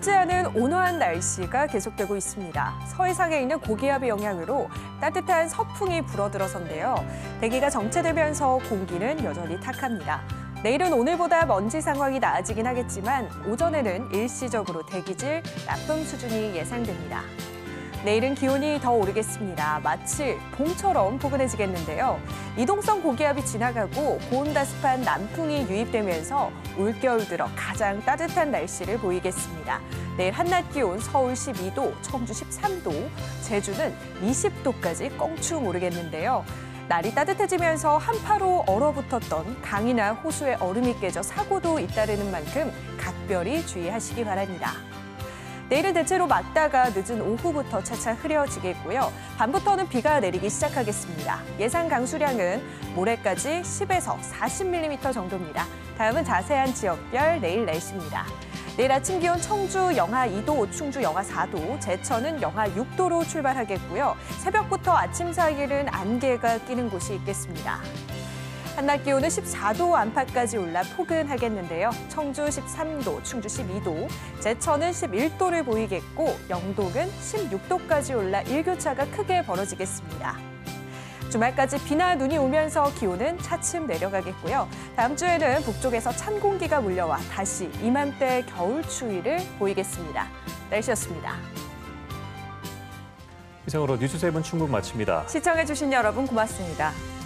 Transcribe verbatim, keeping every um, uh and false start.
춥지 않은 온화한 날씨가 계속되고 있습니다. 서해상에 있는 고기압의 영향으로 따뜻한 서풍이 불어들어서인데요. 대기가 정체되면서 공기는 여전히 탁합니다. 내일은 오늘보다 먼지 상황이 나아지긴 하겠지만 오전에는 일시적으로 대기질 나쁨 수준이 예상됩니다. 내일은 기온이 더 오르겠습니다. 마치 봄처럼 포근해지겠는데요. 이동성 고기압이 지나가고 고온다습한 남풍이 유입되면서 올겨울 들어 가장 따뜻한 날씨를 보이겠습니다. 내일 한낮 기온 서울 십이 도, 청주 십삼 도, 제주는 이십 도까지 껑충 오르겠는데요. 날이 따뜻해지면서 한파로 얼어붙었던 강이나 호수에 얼음이 깨져 사고도 잇따르는 만큼 각별히 주의하시기 바랍니다. 내일은 대체로 맑다가 늦은 오후부터 차차 흐려지겠고요. 밤부터는 비가 내리기 시작하겠습니다. 예상 강수량은 모레까지 십에서 사십 밀리미터 정도입니다. 다음은 자세한 지역별 내일 날씨입니다. 내일 아침 기온 청주 영하 이 도, 충주 영하 사 도, 제천은 영하 육 도로 출발하겠고요. 새벽부터 아침 사이에는 안개가 끼는 곳이 있겠습니다. 한낮 기온은 십사 도 안팎까지 올라 포근하겠는데요. 청주 십삼 도, 충주 십이 도, 제천은 십일 도를 보이겠고 영동은 십육 도까지 올라 일교차가 크게 벌어지겠습니다. 주말까지 비나 눈이 오면서 기온은 차츰 내려가겠고요. 다음 주에는 북쪽에서 찬 공기가 몰려와 다시 이맘때 겨울 추위를 보이겠습니다. 날씨였습니다. 이상으로 뉴스세븐 충북 마칩니다. 시청해주신 여러분 고맙습니다.